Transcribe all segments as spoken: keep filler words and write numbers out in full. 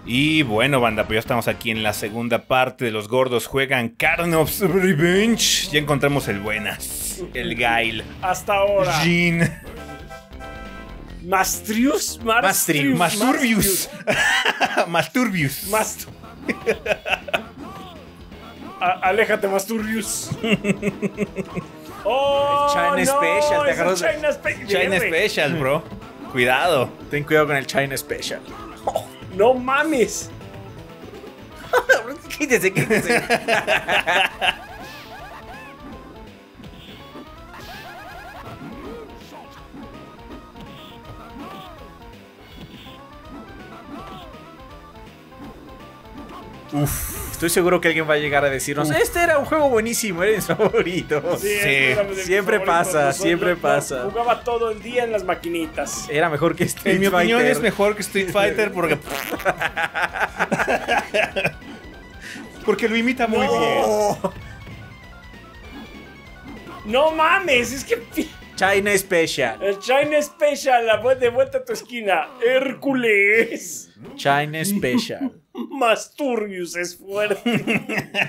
Y bueno, banda, pues ya estamos aquí en la segunda parte de Los Gordos Juegan Karnov's Revenge. Ya encontramos el buenas, el Gail. Hasta ahora. Jean. Mastrius. Mastrius. Masturbius. Masturbius. Mast Aléjate, Masturbius. Oh, China no, Special, te es el agarras de- China, Spe China Special, bro. Cuidado. Ten cuidado con el China Special. No mames. Quítese, quítese. Uf. Estoy seguro que alguien va a llegar a decirnos: este era un juego buenísimo, era mi favorito. Sí, Sí. era de mis Siempre favoritos. pasa, Nosotros siempre lo- pasa. Jugaba todo el día en las maquinitas. Era mejor que Street En mi opinión Fighter. es mejor que Street Fighter porque... porque lo imita muy bien. Oh, No mames, es que China Special. el China Special, la vuelta de vuelta a tu esquina. Hércules. China Special. Masturbius es fuerte.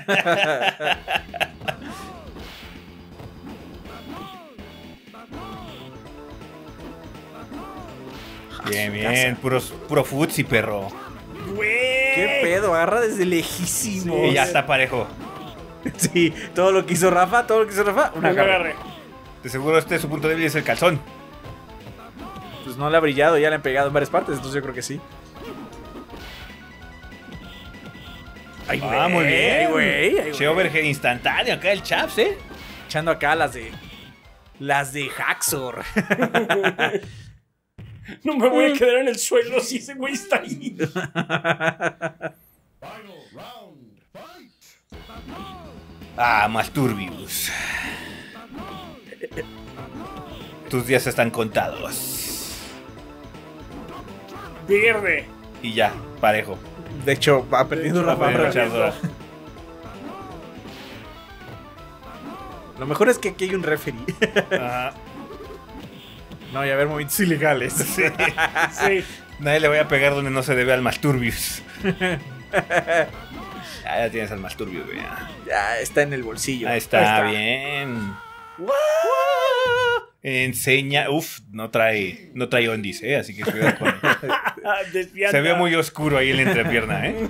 Bien, bien. Puro, puro futsi, perro. Güey. ¿Qué pedo? Agarra desde lejísimo. Y ya está parejo. Sí, todo lo que hizo Rafa, todo lo que hizo Rafa, una Me garra. agarré. De seguro este su punto débil es el calzón. Pues no le ha brillado, ya le han pegado en varias partes, entonces yo creo que sí. Ay, Ah, muy bien. Ay, güey. ay, Che, güey. overhead instantáneo acá el Chaps, ¿eh? Echando acá las de. Las de Haxor. No me voy a quedar en el suelo si ese güey está ahí. Ah, Masturbius. Tus días están contados. Verde. Y ya, parejo. De hecho, va perdiendo Va Rafa. perdiendo pero- Chaps. Lo mejor es que aquí hay un referee. Ajá. No, y a ver movimientos ilegales. Sí. Sí. Nadie le voy a pegar donde no se debe al Masturbius. Ah, ya tienes al Masturbius, güey. Ya está en el bolsillo. Ahí está, Ahí está. bien. Enseña. Uf, no trae. No trae ondis, eh. Así que cuidado con. Desviando. Se ve muy oscuro ahí en la entrepierna, eh.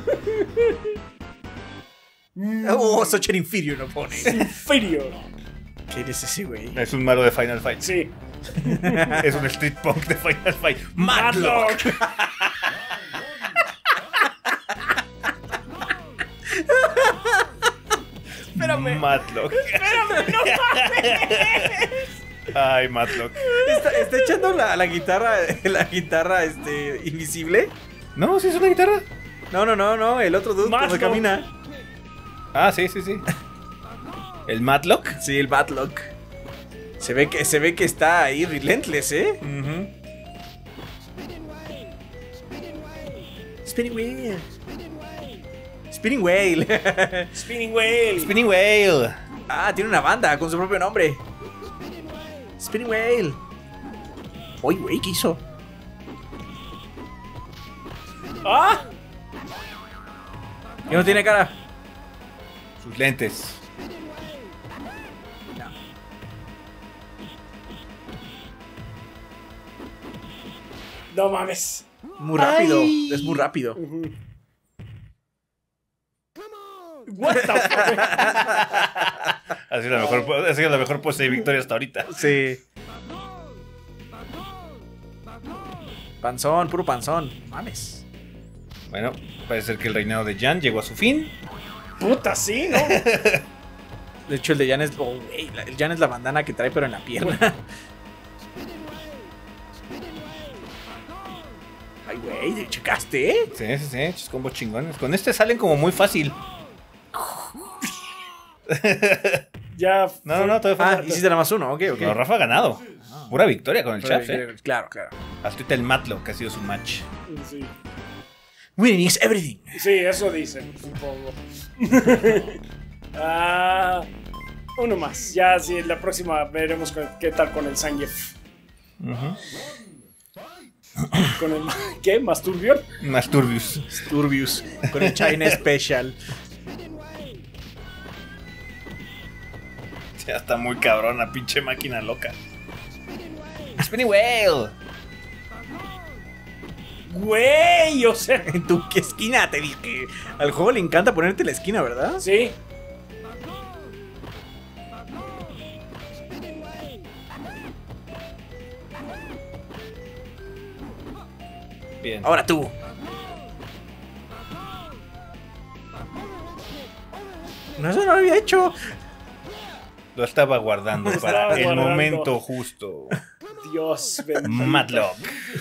Oh, such an inferior no pone. inferior. ¿Quién es ese güey? Es un malo de Final Fight. Sí. Es un street punk de Final Fight. Matlock. Espérame. Matlock. Espérame, no mames. Ay, Matlock. ¿Está, está echando la, la guitarra, la guitarra este, invisible? No, sí es una guitarra. No, no, no, no, el otro dude cuando Matlock. camina. Ah, sí, sí, sí. ¿El Matlock? Sí, el Batlock. Se ve que, se ve que está ahí relentless, ¿eh? Ujú. Spinning Whale. Spinning Whale. Spinning Whale. Spinning Whale. Ah, tiene una banda con su propio nombre. Spinning Whale. Uy, güey, ¿qué hizo? Ah. ¿Y no tiene cara? Sus lentes. No mames. Muy rápido. Ay. Es muy rápido. What the fuck. Ha sido la mejor, ha sido la mejor pose de victoria hasta ahorita. Sí. Panzón, puro panzón. Mames. Bueno, parece ser que el reinado de Jan llegó a su fin. Puta, sí, ¿no? De hecho, el de Jan es. Oh, güey, la- el Jan es la bandana que trae, pero en la pierna. Ay, güey, ¿checaste? ¿Eh? Sí, sí, sí, estos combos chingones. Con este salen como muy fácil. Ya. No, no, no, todavía Ah, falta. hiciste nada más uno, ok, ok. No, Rafa ha ganado. Pura victoria con el Claro, Chaps, eh. claro, claro. Hasta ahorita el Matlock, que ha sido su match. Sí. Winning is everything. Sí, eso dicen, supongo. Ah, uno más. Ya, sí, la próxima veremos con- qué tal con el Zangief. Ujú. Con el... ¿Qué? ¿Masturbión? Masturbius. Turbius. Con el China Special. Ya está muy cabrona, pinche máquina loca. Spinning Whale. Güey, o sea... ¿En tu qué esquina? Te dije. Al juego le encanta ponerte la esquina, ¿verdad? Sí. Bien. Ahora tú. No, eso no lo había hecho. Lo estaba guardando Lo para estaba el guardando. momento justo. Dios bendito. Matlock.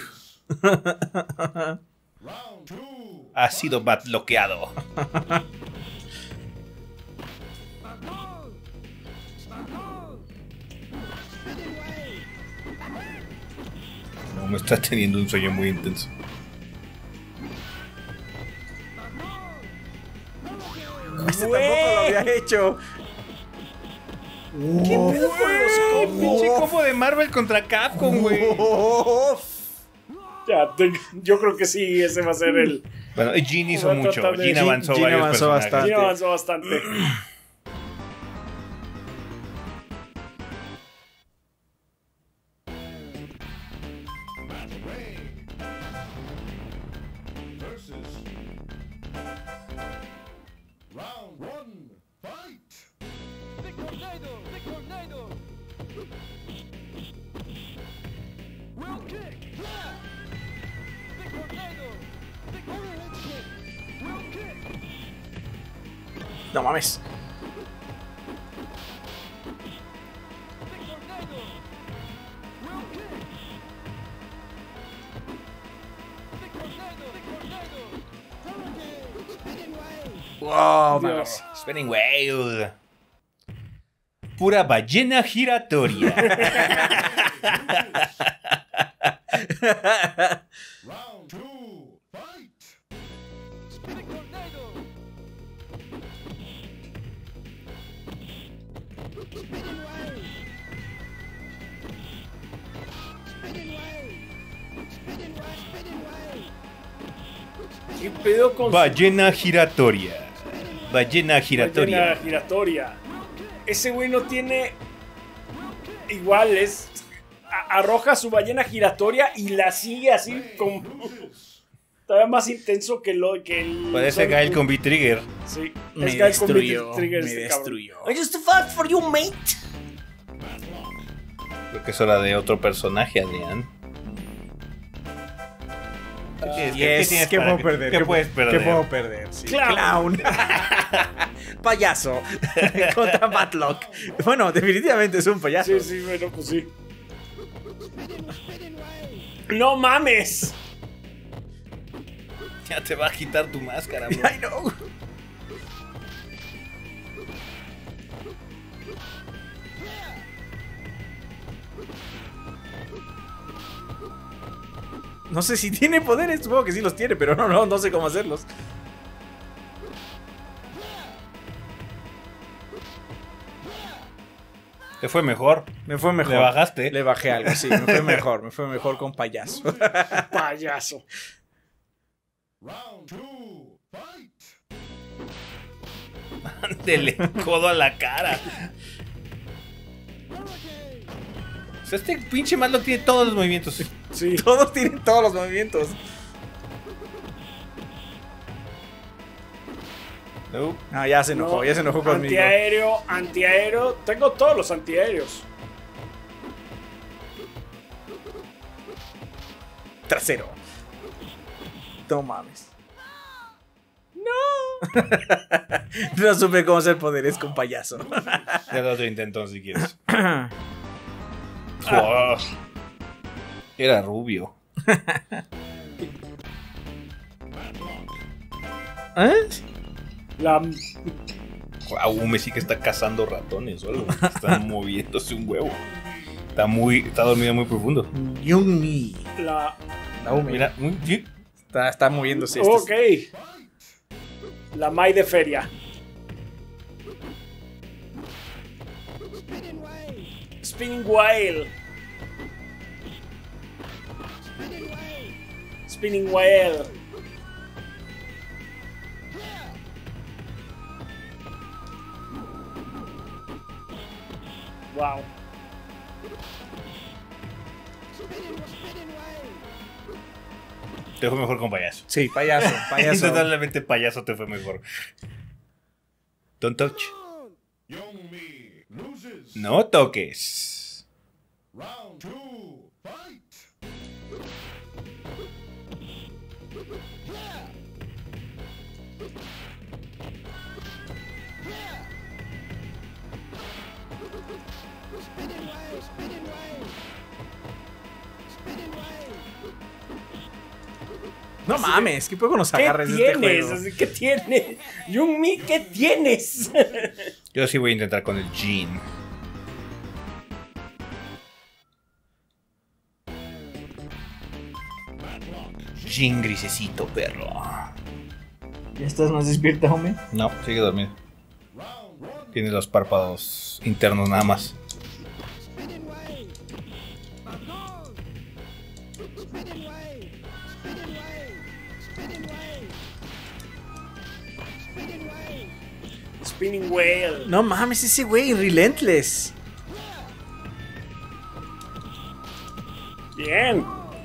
Ha sido matloqueado. No, me está teniendo un sueño muy intenso. Este tampoco lo había hecho. ¿Qué pedo con los Pinche combos? combo de Marvel contra Capcom, güey. Ya, te- yo creo que sí, ese va a ser el... Bueno, Jean hizo Voy a mucho. tratar de- Jean Jean- avanzó Jean varios avanzó personajes. bastante. Sí, avanzó bastante. No mames. Wow, me Dios. agarró. Spinning Whale. Pura ballena giratoria. ¿Qué pedo con Ballena giratoria. Ballena giratoria. ballena giratoria? Ese güey no tiene... Igual es... a- Arroja su ballena giratoria y la sigue así con... Todavía más intenso que lo que el... Parece Sonic Gail Boom. con V-Trigger. Sí, Me es Gail con destruyó. Trigger Me este cabrón. destruyó. I just fought for you, mate. Creo que es hora de otro personaje, Adrián. ¿Qué tienes- qué- qué Yes, tienes ¿qué para puedo que- perder? ¿Qué puedes perder? ¿Qué puedo perder? Sí. Clown. Clown. Payaso. Contra Matlock. Bueno, definitivamente es un payaso. Sí, sí, bueno, pues sí. ¡No mames! Ya te va a quitar tu máscara, bro. I know. No sé si tiene poderes, supongo que sí los tiene, pero no, no, no sé cómo hacerlos. Te fue mejor. Me fue mejor. ¿Le bajaste? Le bajé algo, sí, me fue mejor, me fue mejor con payaso. Payaso. Ándele, codo a la cara. O sea, este pinche Matlock tiene todos los movimientos. Sí. Todos tienen todos los movimientos. No. Ah, ya se enojó, No, ya se enojó conmigo. Antiaéreo, antiaéreo. Tengo todos los antiaéreos. Trasero. No mames. No. No supe cómo hacer poderes con payaso. Ya da otro intento si quieres. Oh, era rubio. ¿Eh? La... Wow, Messi que está cazando ratones o algo. Está moviéndose un huevo. Está muy. Está dormido muy profundo. Yumi. La... Naomi. Mira, muy bien. Está, está moviéndose. Este Ok. La Mai de feria. Spinning Whale. Spinning Whale. Wow. Te fue mejor con payaso. Sí, payaso, payaso. Totalmente payaso te fue mejor. Don't touch. No toques. Round two, fight! No mames, ¿qué puedo con los ¿Qué agarres de este tienes? juego? Así, ¿qué tienes? Young-mi, ¿qué tienes? Yo sí voy a intentar con el Jin. Jin grisecito, perro. ¿Ya estás más despierta, hombre? No, sigue dormido. Tiene los párpados internos nada más. Spinning Whale. No mames, ese güey, Relentless. Bien.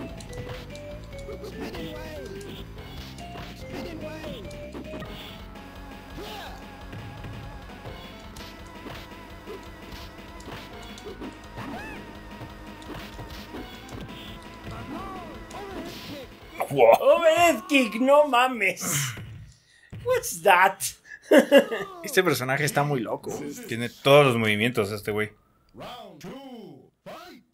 Wow. Overhead kick, no mames. What's that? Este personaje está muy loco. Tiene todos los movimientos este güey. Round two, fight!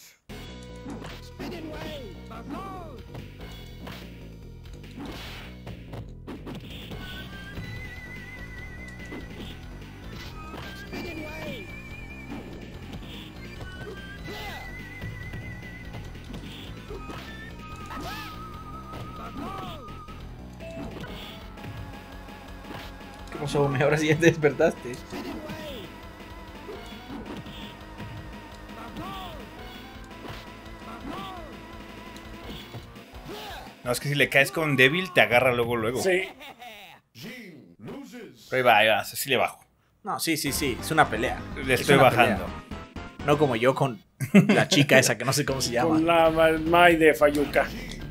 ¿Qué pasó, hombre? Ahora sí ya te despertaste. No, es que si le caes con débil te agarra luego, luego. Sí. Jin loses. Pero ahí va, ahí va, así le bajo. No, sí, sí, sí, es una pelea. Le Es estoy una bajando. pelea. No como yo con la chica esa que no sé cómo se llama. Con la ma- Mai de Fayuca.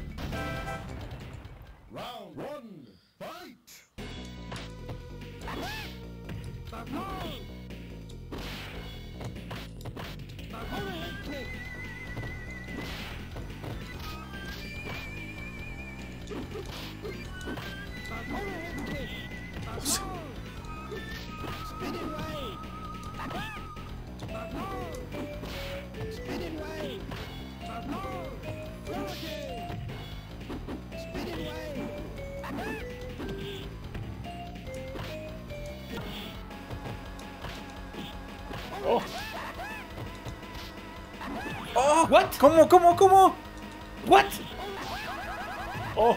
Round one, fight! Oh, Oh, what? ¿Cómo, cómo, cómo? What? oh.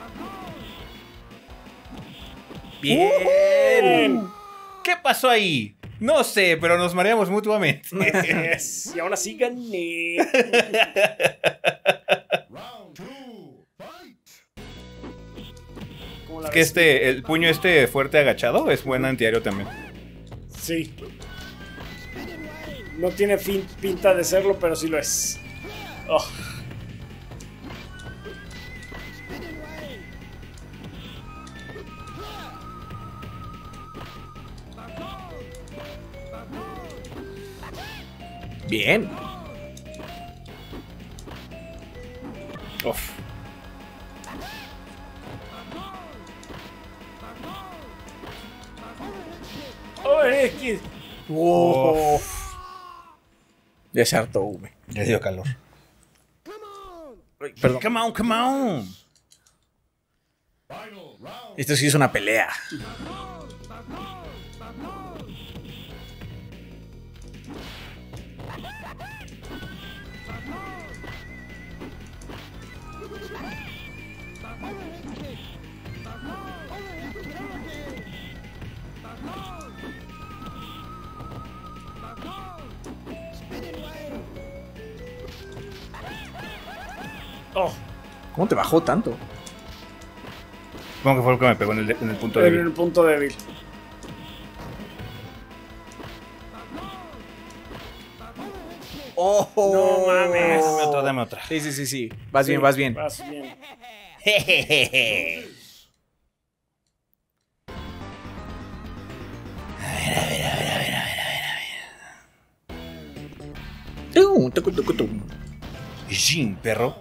Bien. ¿Qué pasó ahí? No sé, pero nos mareamos mutuamente. Yes. Y aún así gané. Round two, fight! ¿Cómo la Es que ves? este, el puño este fuerte agachado es buen antiaéreo también. Sí. No tiene fin- pinta de serlo, pero sí lo es. Oh. Bien. Uf. Oh, es que- Wow. Ya se hartó, güey. Le dio calor. Ay, perdón. Come on, come on. Final round. Esto sí es una pelea. Oh, ¿Cómo te bajó tanto? Supongo que fue lo que me pegó en el, de- en el punto En débil. el punto débil. ¡Oh! No mames. Dame otra, dame otra. Sí, sí, sí, sí. Vas Sí, bien, vas bien. Vas bien. Tum, tucu, tucu, tum. Jin, perro.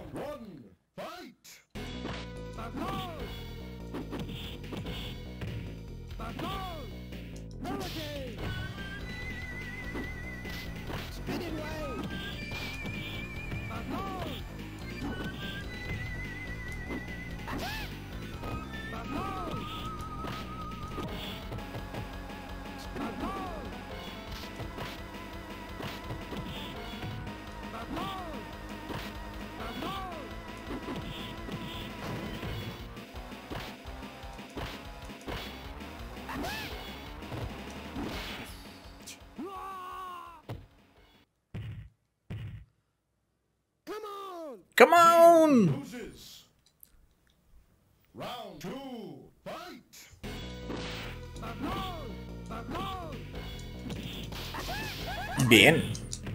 Come on! Loses. Round two. Fight. Bien.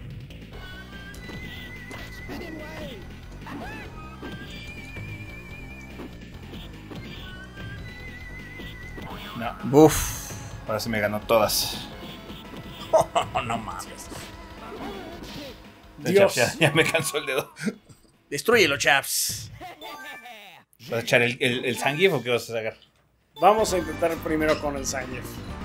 No, Uf. ahora sí me ganó todas. Oh, no mames. Dios. Ya, ya me cansó el dedo. Destrúyelo, chaps. ¿Vas a echar el, el, el Zangief o qué vas a sacar? Vamos a intentar primero con el Zangief.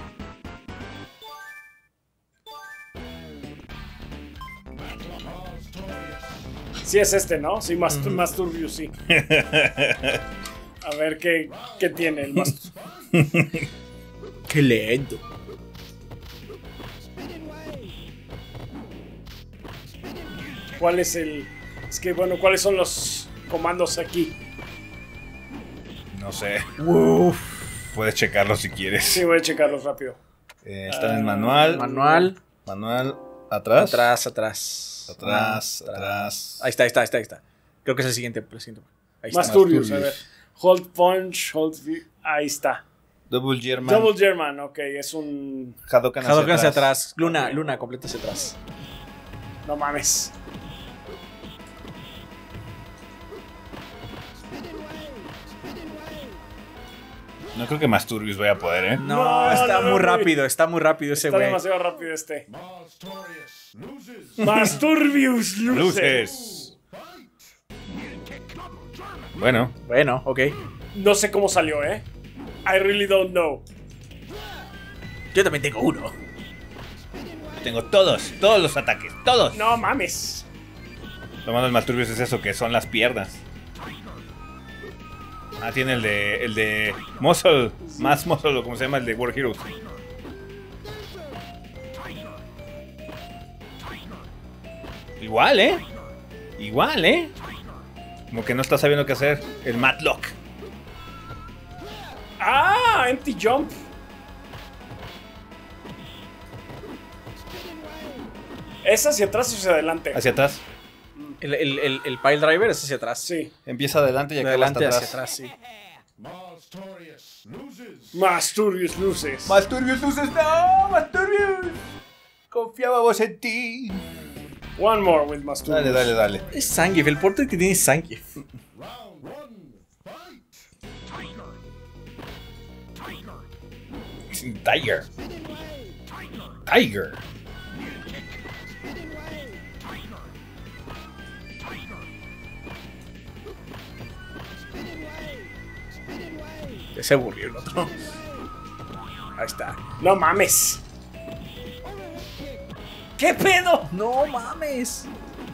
Sí es este, ¿no? Sí, más, más turbio, sí. A ver qué, qué tiene el más... Qué lento. ¿Cuál es el...? Es que, bueno, ¿cuáles son los comandos aquí? No sé. Uf. Puedes checarlo si quieres. Sí, voy a checarlos rápido. Eh, está en el manual. Manual. Manual. Atrás. Atrás, atrás. Atrás, atrás. Ahí está, ahí está, ahí está, ahí está. Creo que es el siguiente. El siguiente. Ahí está. Más turbios, a turbios. ver. Hold punch, hold... vi- Ahí está. Double German. Double German, ok, es un... Hadoken hacia Hadouken hacia atrás. atrás. Luna, Luna, completa hacia atrás. No mames. No creo que más turbios voy a poder, ¿eh? No, No, está no, no, muy güey. rápido, está muy rápido ese Está güey. demasiado rápido este. Mastorius loses. Más turbios, luces. Luces. Bueno, Bueno, ok. No sé cómo salió, ¿eh? I really don't know. Yo también tengo uno. tengo todos, todos los ataques, todos. No mames. Lo malo del más turbios es eso, que son las piernas. Ah, tiene el de. el de. Muscle. Más Muscle, o como se llama, el de War Heroes. Igual, ¿eh? Igual, ¿eh? Como que no está sabiendo qué hacer. El Matlock. Ah, empty jump. ¿Es hacia atrás o hacia adelante? Hacia atrás. El, el, el, el pile driver es hacia atrás. Sí. Empieza adelante y De acaba adelante hasta hacia atrás. atrás, sí. Mastorius loses. Más turbios, luces. Más turbios, luces, no, más turbios. Confiábamos en ti. One more with más turbios. Dale, dale, dale. Es Zangief, el porte que tiene es Zangief. Round one. Fight. Tiger. Tiger. Ya se aburrió el otro. Ahí está. No mames. ¿Qué pedo? No mames.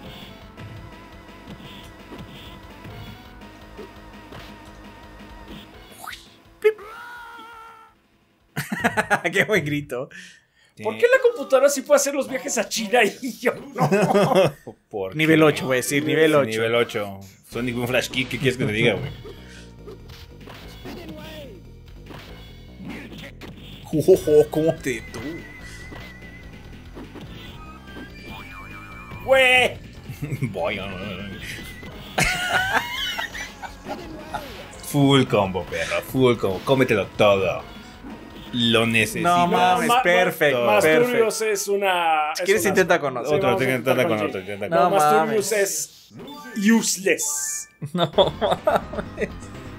Qué buen grito. ¿Por qué la computadora sí puede hacer los viajes a China y yo no? ¿Por qué? Nivel ocho, voy a decir, nivel ocho. Nivel ocho. Son ningún flash kick. ¿Qué quieres que te diga, güey? Oh, ¿cómo te tú? Güey. Voy. Full combo, perro. Full combo. Cómetelo todo. Lo necesito. No mames, ma- perfecto. Más perfecto. Turbius es una. Si es quieres, una- intenta con otro. Sí, Otro, vamos a intenta intentar con con otro. Jay. intenta No, No, más mames. Turbius es useless. No mames.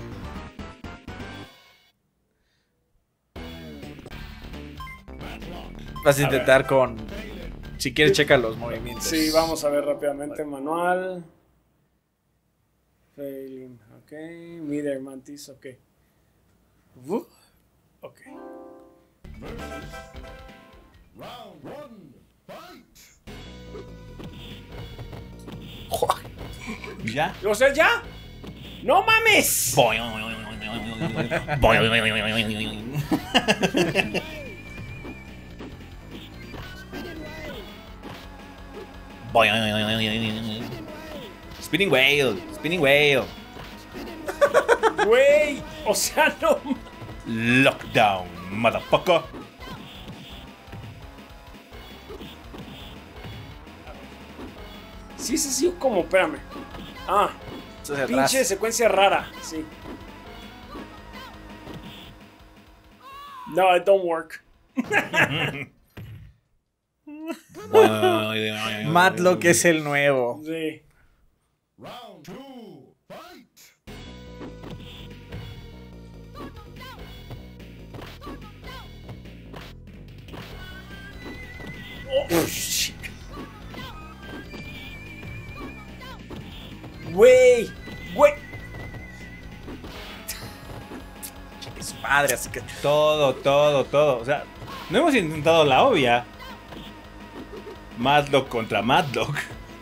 Vas a intentar con. Si quieres, checa los movimientos. Sí, vamos a ver rápidamente. Manual. Failing. Ok. Mider Mantis. Ok. Uh, Ok. Round one, fight! ¿Ya? O sea, ya. ¡No mames! Spinning whale, spinning whale. Güey. O sea, no. Lockdown, motherfucker. Sí, es así como. Espérame. Ah. Esto es de atrás. Pinche secuencia rara. Sí. No, it don't work. Matlock es el nuevo. Sí. Round two, fight! Oh, shit. Güey. Güey. Es madre, así que. Todo, todo, todo. O sea, no hemos intentado la obvia. Matlock contra Matlock.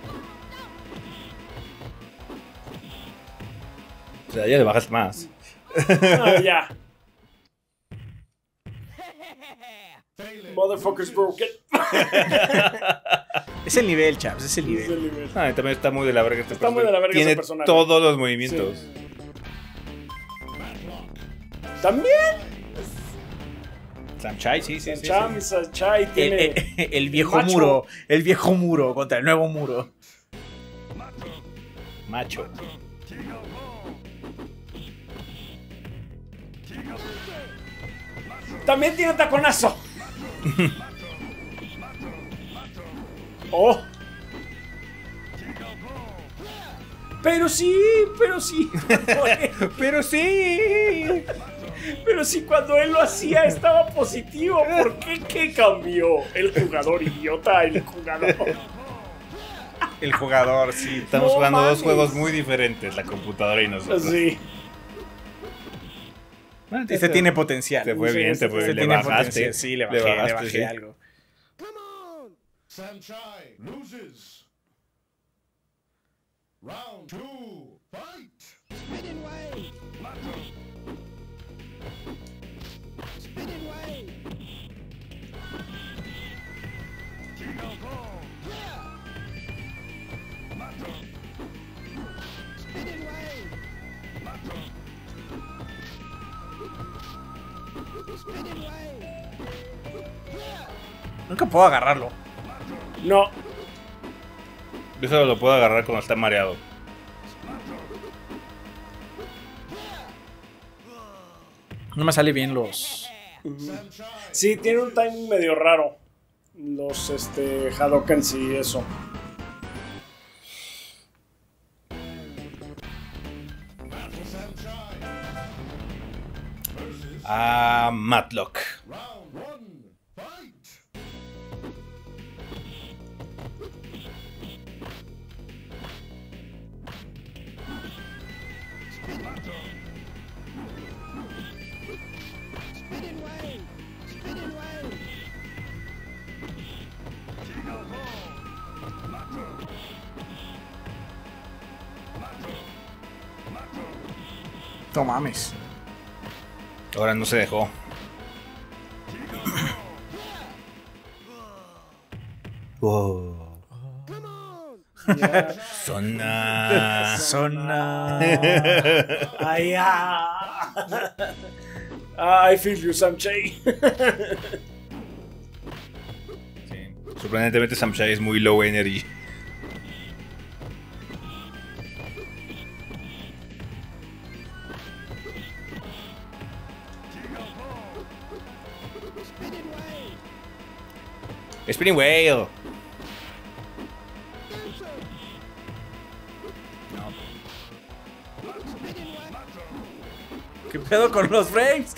O sea, ya le bajas más. Ah, ya. Failing. Motherfuckers broke it. Es el nivel, chaps, es el Es nivel. el nivel. Ah, también está muy de la verga este Está muy personaje. de la verga ese Tiene personaje. todos los movimientos. También. Samchai, sí, sí, sí, sí. Cham Chai El, tiene. el- el viejo Macho. muro. El viejo muro contra el nuevo muro. Macho. También tiene taconazo. Oh. Pero sí, pero sí. Pero sí. Pero sí, cuando él lo hacía estaba positivo. ¿Por qué? ¿Qué cambió? El jugador idiota, el jugador. El jugador, sí. Estamos No jugando mames. dos juegos muy diferentes, la computadora y nosotros. Sí. Ah, te- Este tiene potencial. Te fue Sí, bien, este te fue Este bien. Le tiene bajaste. potencial. Sí, le bajé, le, bajaste, bajé sí. algo. Sanchai loses. Round two, fight! Nunca puedo agarrarlo. No. Yo solo lo puedo agarrar cuando está mareado. No me sale bien los. Sanchai Sí, tiene un timing medio raro. Los este Hadokens y eso. Sanchai versus Ah, Matlock. round one, fight! No mames. Ahora no se dejó. Wow. Ya. Zona. Zona. Ay, ah. Ah, I feel you, Samchai. Sí. Sorprendentemente Samchai es muy low energy. Spinning Whale. ¿Qué pedo con los frames?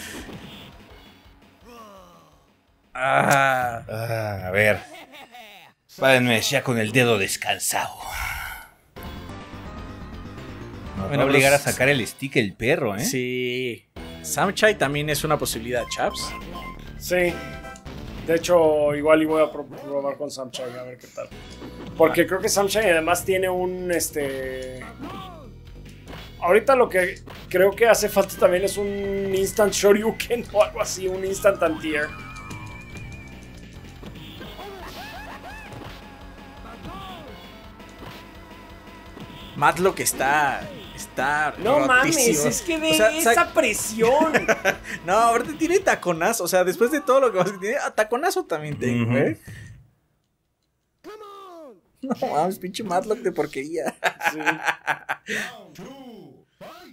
Ah. Ah, a ver. Párenme ya con el dedo descansado. Nos Bueno, va a obligar los- a sacar el stick el perro, ¿eh? Sí. Samchai también es una posibilidad, chaps. Sí. De hecho, igual y voy a pro- probar con Samchai a ver qué tal. Porque creo que Samchai además tiene un este. Ahorita lo que creo que hace falta también es un instant shoryuken o algo así, un instant anti-air. Matlock está. Está. No mames, rotísimo. es que ve O sea, esa sa- presión. No, ahorita tiene taconazo. O sea, después de todo lo que más que tiene, ah, taconazo también tengo, Ujú. ¿eh? No mames, pinche Matlock de porquería. Sí. Round two, fight!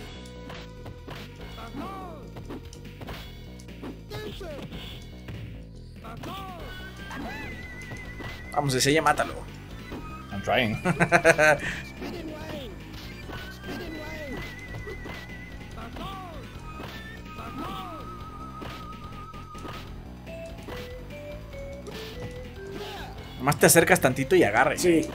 Vamos, ese ya mátalo. I'm trying. Nomás te acercas tantito y agarre. Sí.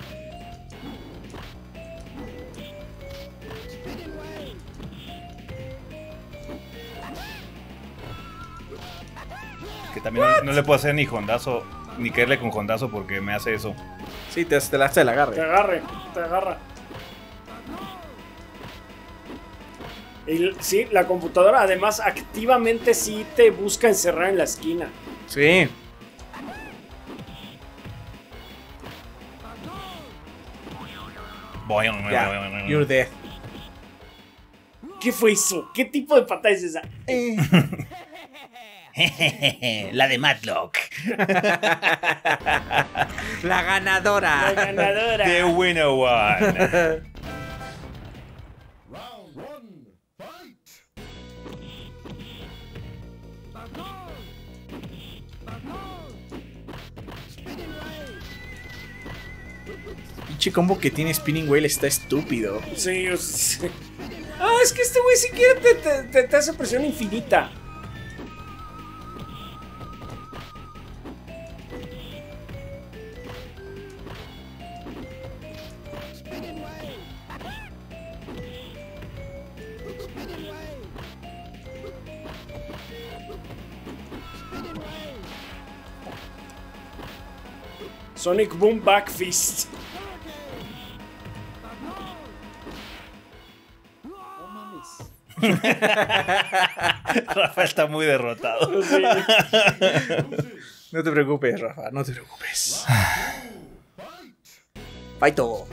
Que también no, no le puedo hacer ni hondazo, ni caerle con hondazo porque me hace eso. Sí, te, te la hace el Te agarre. agarre, te agarra. Y, sí, la computadora además activamente sí te busca encerrar en la esquina. Sí. Ya, you're dead. ¿Qué fue eso? ¿Qué tipo de patada es esa? La de Matlock. La ganadora. La ganadora. The winner one. Round one, fight! Pinche combo que tiene Spinning Whale está estúpido. Sí, yo sí. Ah, es que este güey si quiere te, te, te- te hace presión infinita. Sonic Boom Back Fist. No mames. Rafa está muy derrotado. Sí. No te preocupes, Rafa, no te preocupes. Faito.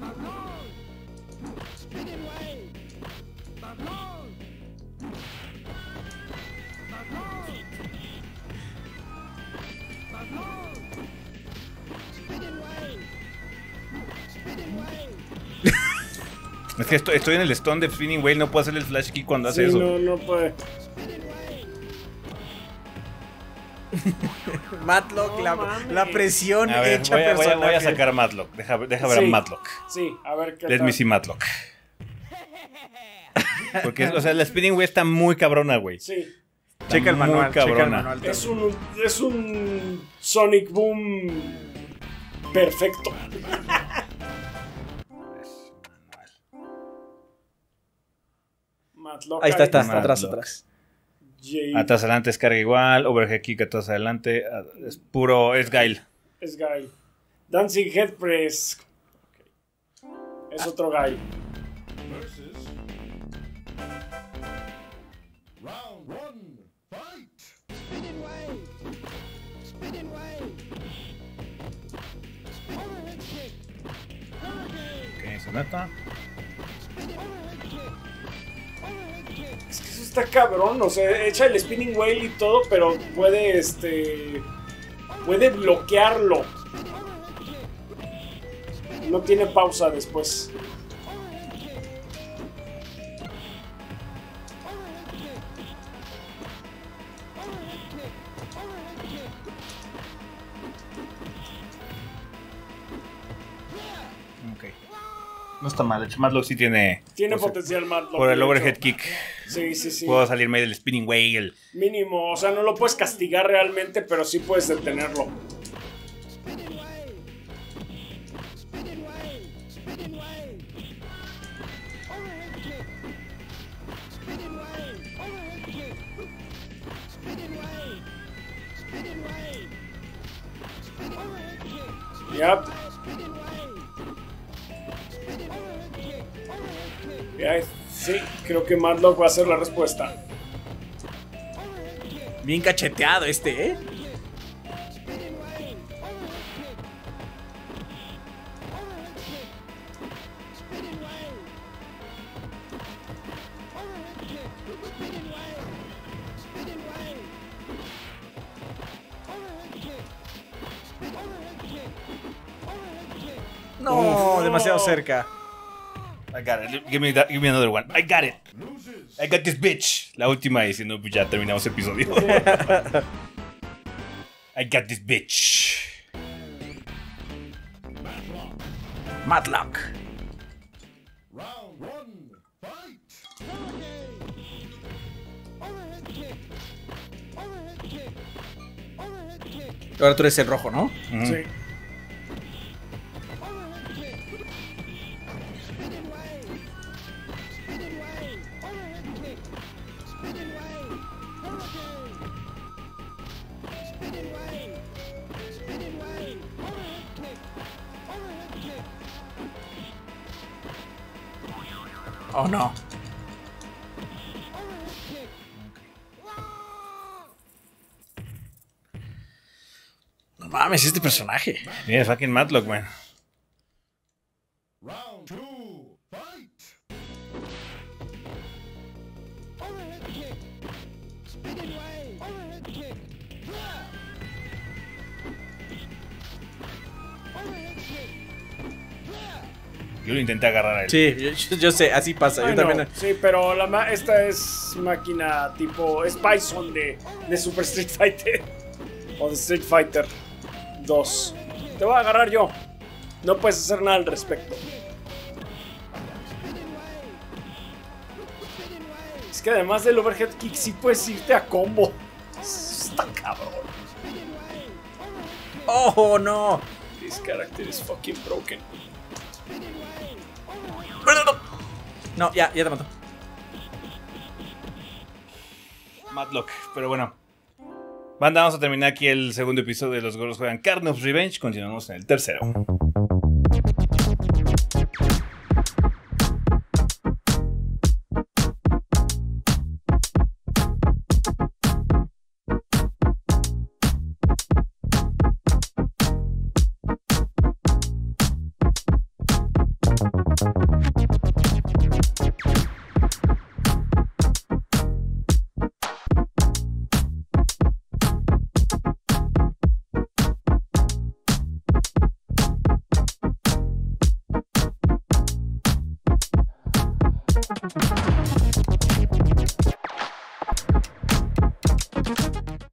Es que estoy, estoy en el stun de Spinning Whale, no puedo hacer el flash kick cuando hace Sí, eso. no, no puede. Matlock, No la, mames. la presión A ver, hecha voy a, voy a- personaje. voy a sacar a Matlock. Deja, deja ver Sí. a Matlock. Sí, a ver qué Let tal. me see Matlock. Porque, o sea, la Spinning Whale está muy cabrona, güey. Sí. Checa el muy manual, checa el cabrona. manual. Es un, es un Sonic Boom perfecto. Matlock Ahí está, está, Matlock. atrás, atrás. Jade Atrás adelante es carga igual, overhead kick atrás adelante, ah, es puro, es Gail. es Guy. Dancing Head Press. Ok. Es otro Guy. Versus round one, fight! Ok, se nota. Es que eso está cabrón. O sea, echa el Spinning Whale y todo, pero puede, este. Puede bloquearlo. No tiene pausa después. Ok. No está mal, de hecho, Matlock sí tiene. Tiene por, potencial Matlock. por el de overhead hecho. kick. Sí, sí, sí. Puedo salirme del spinning whale. Mínimo, o sea, no lo puedes castigar realmente, pero sí puedes detenerlo. Yep. Ya, sí, creo que Matlock va a ser la respuesta. Bien cacheteado este, ¿eh? No, Uf. demasiado cerca. I got it. Give me, that, give me another one. I got it. I got this bitch. La última y si no, pues ya terminamos el episodio. I got this bitch. Matlock. Round one, fight! Ahora tú eres el rojo, ¿no? Ujú. Sí. Oh, no. No mames, este personaje. Yeah, fucking Matlock, man. Round two, fight! Yo lo intenté agarrar a él. Sí, yo, yo sé, así pasa. Ay, Yo no, también. sí, pero la ma- esta es máquina tipo. Es Bison de, de Super Street Fighter. O de Street Fighter dos. Te voy a agarrar yo. No puedes hacer nada al respecto. Es que además del overhead kick, sí puedes irte a combo. Está cabrón. Oh, no. This character is fucking broken. No, ya, ya te mató. Matlock, pero bueno. Banda, vamos a terminar aquí el segundo episodio de Los Gordos Juegan Carne of Revenge. Continuamos en el tercero.